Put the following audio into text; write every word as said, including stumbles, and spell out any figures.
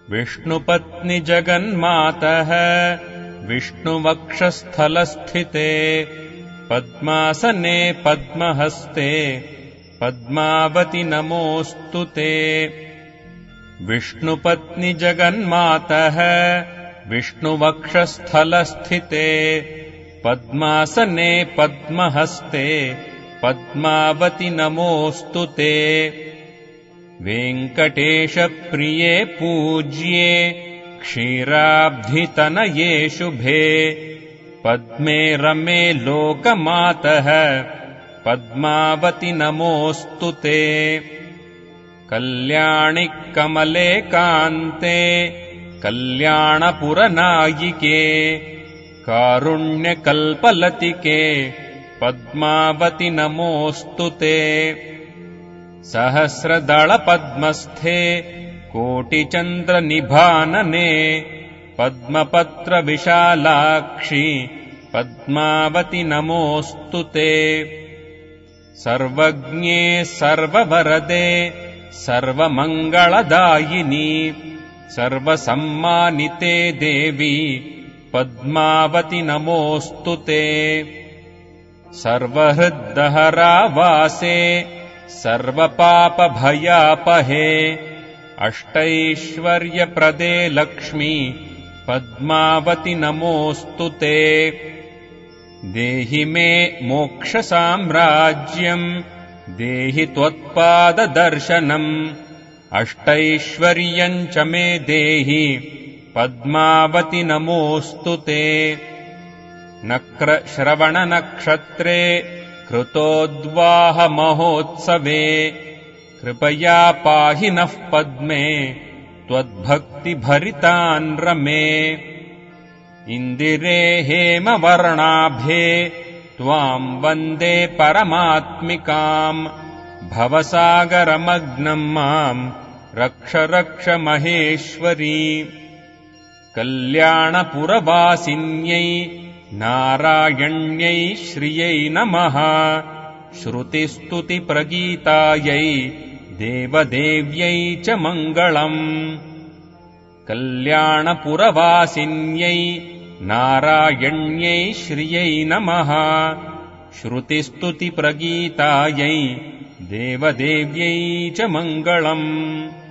विष्णुपत्नि जगन्मातः विष्णुवक्षस्थलस्थिते पद्मासने पद्महस्ते पद्मावति नमोऽस्तु ते। विष्णुपत्नि जगन्मातः विष्णुवक्षस्थलस्थिते पद्मासने पद्महस्ते पद्मावति नमोऽस्तु ते। वेङ्कटेशप्रिये पूज्ये क्षीराब्धितनये शुभे पद्मे रमे लोकमातः पद्मावति नमोऽस्तु ते। कल्याणि कमले कान्ते कल्याणपुरनायिके कारुण्यकल्पलतिके पद्मावति नमोऽस्तु ते। सहस्रदलपद्मस्थे कोटिचन्द्रनिभानने पद्मपत्रविशालाक्षि पद्मावति नमोऽस्तु ते। सर्वज्ञे सर्ववरदे सर्वमङ्गलदायिनी सर्वसम्मानिते देवी पद्मावति नमोऽस्तु ते। सर्वहृद्दहरावासे सर्वपापभयापहे अष्टैश्वर्यप्रदे लक्ष्मी पद्मावति नमोऽस्तु ते। देहि मे मोक्षसाम्राज्यम् देहि त्वत्पाददर्शनम् अष्टैश्वर्यम् च मे देहि पद्मावति नमोऽस्तु ते। नक्रश्रवणनक्षत्रे कृतोद्वाहमहोत्सवे कृपया पाहि नः पद्मे त्वद्भक्तिभरितान् रमे। इन्दिरे हेमवर्णाभे त्वाम् वन्दे परमात्मिकाम् भवसागरमग्नम् माम् रक्ष रक्ष महेश्वरी। कल्याणपुरवासिन्यै नारायण्यै श्रियै नमः श्रुतिस्तुतिप्रगीतायै देवदेव्यै च मङ्गलम्। कल्याणपुरवासिन्यै नारायण्यै श्रियै नमः श्रुतिस्तुतिप्रगीतायै देवदेव्यै च मङ्गलम्।